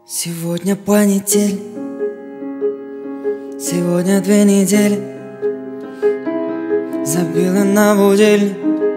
Сегодня понедельник, сегодня 2 недели забила на будильник.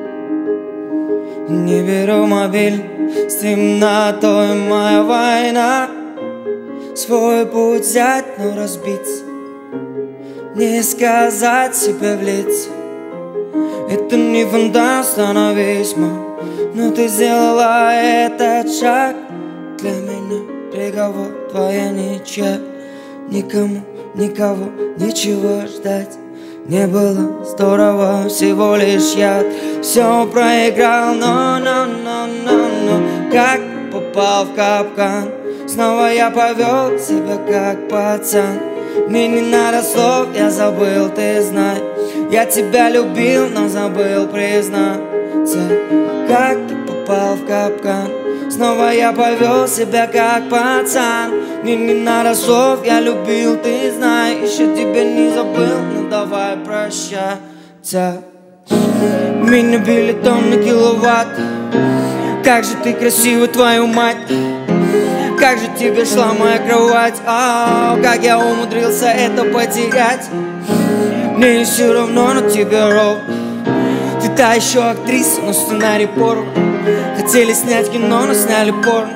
Не беру мобиль, с темнотой моя война. Свой путь взять, но разбиться, не сказать себе в лицо. Это не фонтан, становись, мам, но ты сделала этот шаг. Для меня приговор, твоя ничья. Никому, никого, ничего ждать не было здорово, всего лишь я все проиграл, но как попал в капкан. Снова я повел себя как пацан. Мне не надо слов, я забыл, ты знай. Я тебя любил, но забыл признаться. Как я попал в капкан. Снова я повел себя как пацан. Мне не надо слов, я любил, ты знай. Еще тебя не забыл, ну давай прощаться. Меня били тонны киловатт. Как же ты красива, твою мать. Как же тебе шла моя кровать. Как я умудрился это потерять. Мне не все равно, но тебе ровно. Ты та еще актриса, но сценарий порно. Хотели снять кино, но сняли порно.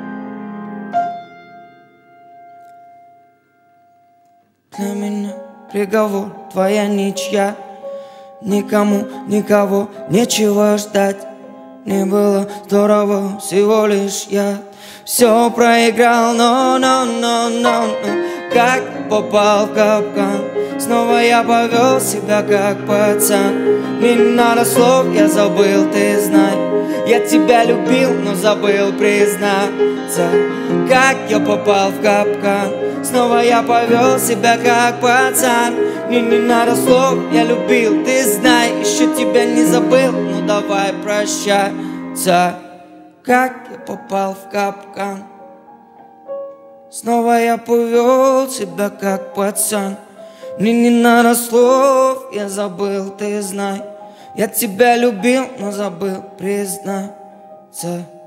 Для меня приговор, твоя ничья. Никому, никого, нечего ждать. Не было здорово, всего лишь я все проиграл, но как попал в капкан. Снова я повел себя как пацан. Мне не надо слов, я забыл, ты знай. Я тебя любил, но забыл признаться. Как я попал в капкан. Снова я повел себя как пацан. Мне не надо слов, я любил, ты знай. Еще тебя не забыл, ну давай прощаться. Как я попал в капкан. Снова я повел себя как пацан. Мне не надо слов, я забыл, ты знай. Я тебя любил, но забыл признаться.